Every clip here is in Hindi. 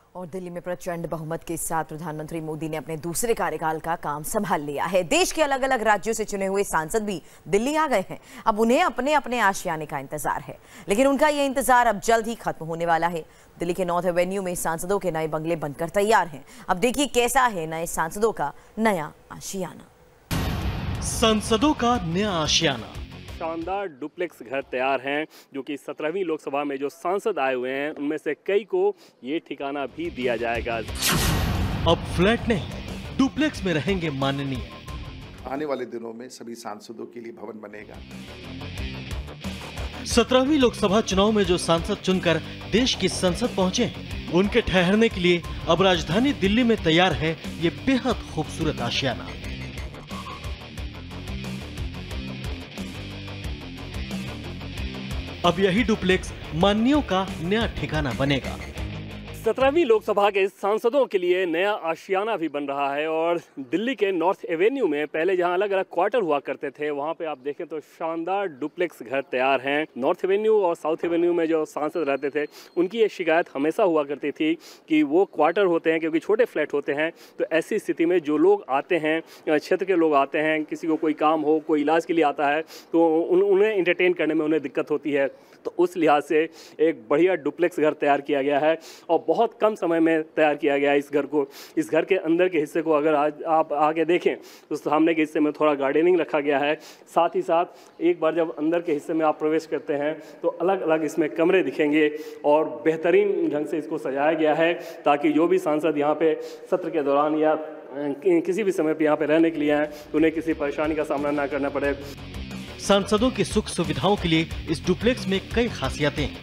और दिल्ली में प्रचंड बहुमत के साथ प्रधानमंत्री मोदी ने अपने दूसरे कार्यकाल का काम संभाल लिया है। देश के अलग अलग राज्यों से चुने हुए सांसद भी दिल्ली आ गए हैं। अब उन्हें अपने अपने आशियाने का इंतजार है, लेकिन उनका ये इंतजार अब जल्द ही खत्म होने वाला है। दिल्ली के नॉर्थ एवेन्यू में सांसदों के नए बंगले बनकर तैयार हैं। अब देखिए कैसा है नए सांसदों का नया आशियाना। सांसदों का नया आशियाना। शानदार डुप्लेक्स घर तैयार हैं, जो कि 17वीं लोकसभा में जो सांसद आए हुए हैं उनमें से कई को ये ठिकाना भी दिया जाएगा। अब फ्लैट नहीं, डुप्लेक्स में रहेंगे माननीय। आने वाले दिनों में सभी सांसदों के लिए भवन बनेगा। 17वीं लोकसभा चुनाव में जो सांसद चुनकर देश की संसद पहुंचे हैं, उनके ठहरने के लिए अब राजधानी दिल्ली में तैयार है ये बेहद खूबसूरत आशियाना। अब यही डुप्लेक्स माननीयों का नया ठिकाना बनेगा। 17वीं लोकसभा के सांसदों के लिए नया आशियाना भी बन रहा है। और दिल्ली के नॉर्थ एवेन्यू में पहले जहां अलग अलग क्वार्टर हुआ करते थे, वहां पे आप देखें तो शानदार डुप्लेक्स घर तैयार हैं। नॉर्थ एवेन्यू और साउथ एवेन्यू में जो सांसद रहते थे, उनकी ये शिकायत हमेशा हुआ करती थी कि वो क्वार्टर होते हैं, क्योंकि छोटे फ्लैट होते हैं, तो ऐसी स्थिति में जो लोग आते हैं, क्षेत्र के लोग आते हैं, किसी को कोई काम हो, कोई इलाज के लिए आता है, तो उन्हें इंटरटेन करने में उन्हें दिक्कत होती है। तो उस लिहाज से एक बढ़िया डुप्लेक्स घर तैयार किया गया है और बहुत कम समय में तैयार किया गया है इस घर को। इस घर के अंदर के हिस्से को अगर आज आप आगे देखें तो सामने के हिस्से में थोड़ा गार्डनिंग रखा गया है। साथ ही साथ एक बार जब अंदर के हिस्से में आप प्रवेश करते हैं तो अलग अलग इसमें कमरे दिखेंगे और बेहतरीन ढंग से इसको सजाया गया है, ताकि जो भी सांसद यहाँ पे सत्र के दौरान या किसी भी समय पर यहाँ पे रहने के लिए आए तो उन्हें किसी परेशानी का सामना ना करना पड़े। सांसदों की सुख सुविधाओं के लिए इस डुप्लेक्स में कई खासियतें हैं।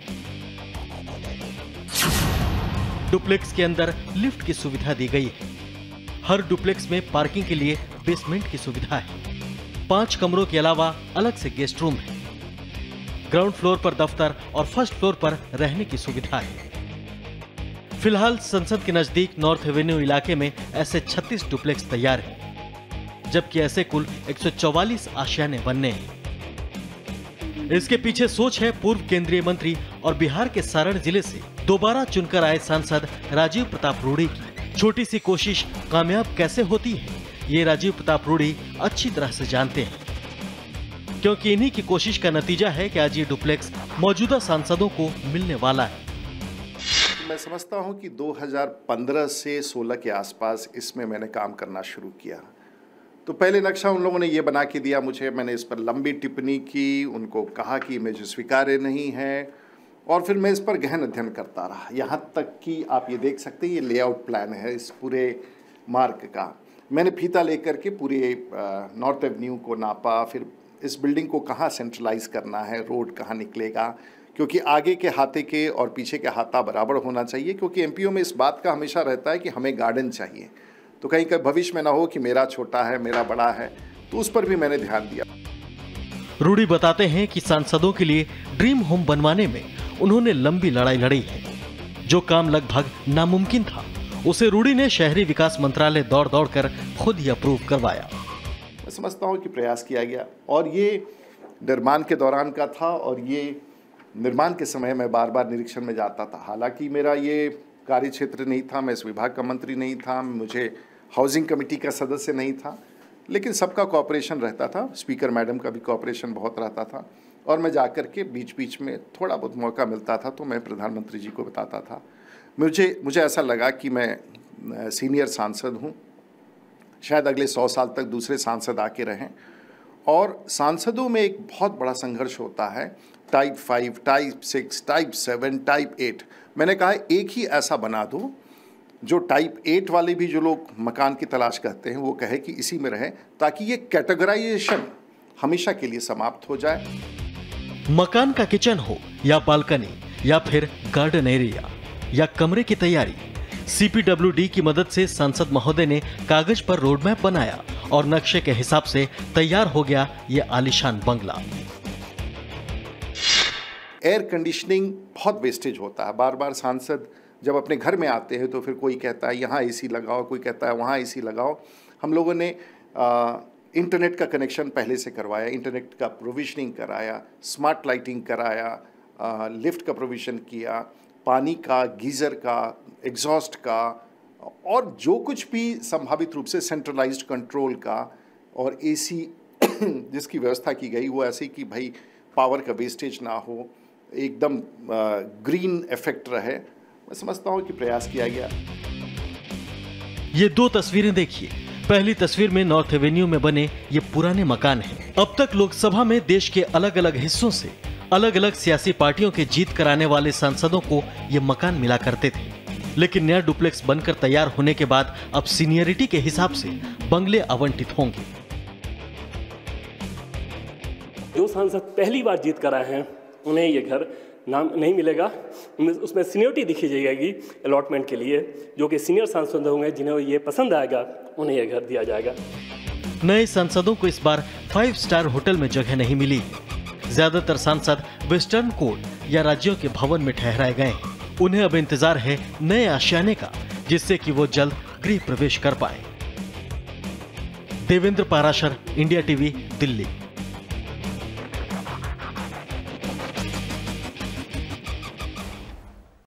डुप्लेक्स के अंदर लिफ्ट की सुविधा दी गई है। हर डुप्लेक्स में पार्किंग के लिए बेसमेंट की सुविधा है। 5 कमरों के अलावा अलग से गेस्ट रूम है। ग्राउंड फ्लोर पर दफ्तर और फर्स्ट फ्लोर पर रहने की सुविधा है। फिलहाल संसद के नजदीक नॉर्थ एवेन्यू इलाके में ऐसे 36 डुप्लेक्स तैयार हैं, जबकि ऐसे कुल 144 आशियाने बनने हैं। इसके पीछे सोच है पूर्व केंद्रीय मंत्री और बिहार के सारण जिले से दोबारा चुनकर आए सांसद राजीव प्रताप रूडी की। छोटी सी कोशिश कामयाब कैसे होती है, ये राजीव प्रताप रूडी अच्छी तरह से जानते हैं, क्योंकि इन्हीं की कोशिश का नतीजा है कि आज ये डुप्लेक्स मौजूदा सांसदों को मिलने वाला है। मैं समझता हूं कि 2015 से 16 के आसपास इसमें मैंने काम करना शुरू किया। तो पहले नक्शा उन लोगों ने ये बना के दिया मुझे, मैंने इस पर लंबी टिप्पणी की, उनको कहा कि मुझे स्वीकार्य नहीं है, और फिर मैं इस पर गहन अध्ययन करता रहा। यहाँ तक कि आप ये देख सकते हैं, ये लेआउट प्लान है इस पूरे मार्ग का। मैंने फीता लेकर के पूरे नॉर्थ एवेन्यू को नापा, फिर इस बिल्डिंग को कहाँ सेंट्रलाइज करना है, रोड कहाँ निकलेगा, क्योंकि आगे के हाथे के और पीछे के हाथा बराबर होना चाहिए, क्योंकि एमपीओ में इस बात का हमेशा रहता है कि हमें गार्डन चाहिए, तो कहीं का भविष्य में ना हो कि मेरा छोटा है मेरा बड़ा है, तो उस पर भी मैंने ध्यान दिया। रूडी बताते हैं कि सांसदों के लिए ड्रीम होम बनवाने में उन्होंने लंबी लड़ाई लड़ी है। जो काम लगभग नामुमकिन था, उसे रूडी ने शहरी विकास मंत्रालय दौड़ दौड़ कर खुद ही अप्रूव करवाया। मैं समझता हूँ कि प्रयास किया गया, और ये निर्माण के दौरान का था, और ये निर्माण के समय मैं बार बार निरीक्षण में जाता था। हालांकि मेरा ये कार्य क्षेत्र नहीं था, मैं इस विभाग का मंत्री नहीं था, मुझे हाउसिंग कमेटी का सदस्य नहीं था, लेकिन सबका कोऑपरेशन रहता था। स्पीकर मैडम का भी कोऑपरेशन बहुत रहता था, और मैं जाकर के बीच बीच में थोड़ा बहुत मौका मिलता था तो मैं प्रधानमंत्री जी को बताता था। मुझे ऐसा लगा कि मैं सीनियर सांसद हूँ, शायद अगले 100 साल तक दूसरे सांसद आके रहें। और सांसदों में एक बहुत बड़ा संघर्ष होता है, टाइप 5, टाइप 6, टाइप 7, टाइप 8। मैंने कहा एक ही ऐसा बना दो जो टाइप 8 वाले भी जो लोग मकान की तलाश करते हैं वो कहे कि इसी में रहे, ताकि ये कैटेगराइजेशन हमेशा के लिए समाप्त हो जाए। मकान का किचन हो या बालकनी या फिर गार्डन एरिया या कमरे की तैयारी, सीपीडब्ल्यूडी की मदद से सांसद महोदय ने कागज पर रोड मैप बनाया और नक्शे के हिसाब से तैयार हो गया ये आलीशान बंगला। एयर कंडीशनिंग बहुत वेस्टेज होता है। बार बार सांसद जब अपने घर में आते हैं तो फिर कोई कहता है यहाँ एसी लगाओ, कोई कहता है वहाँ एसी लगाओ। हम लोगों ने इंटरनेट का कनेक्शन पहले से करवाया, इंटरनेट का प्रोविजनिंग कराया, स्मार्ट लाइटिंग कराया, लिफ्ट का प्रोविज़न किया, पानी का, गीज़र का, एग्जॉस्ट का और जो कुछ भी संभावित रूप से सेंट्रलाइज्ड कंट्रोल का और एसी जिसकी व्यवस्था की गई वो ऐसे कि भाई पावर का वेस्टेज ना हो, एकदम ग्रीन इफेक्ट रहे। मैं समझता हूँ कि प्रयास किया गया। ये दो तस्वीरें देखिए। पहली तस्वीर में नॉर्थ एवेन्यू में बने ये पुराने मकान हैं। अब तक लोकसभा में देश के अलग अलग हिस्सों से अलग अलग सियासी पार्टियों के जीत कराने वाले सांसदों को ये मकान मिला करते थे, लेकिन नया डुप्लेक्स बनकर तैयार होने के बाद अब सीनियरिटी के हिसाब से बंगले आवंटित होंगे। जो सांसद पहली बार जीत कर आए हैं उन्हें ये घर नाम नहीं मिलेगा, उसमें सीनियरिटी दिखी जाएगी अलॉटमेंट के लिए। जो कि सीनियर सांसद होंगे जिन्हें ये पसंद आएगा उन्हें ये घर दिया जाएगा। नए सांसदों को इस बार 5 स्टार होटल में जगह नहीं मिली। ज्यादातर सांसद वेस्टर्न कोर्ट या राज्यों के भवन में ठहराए गए। उन्हें अब इंतजार है नए आशियाने का, जिससे कि वो जल्द गृह प्रवेश कर पाए। Devendra Parashar, India TV, Delhi.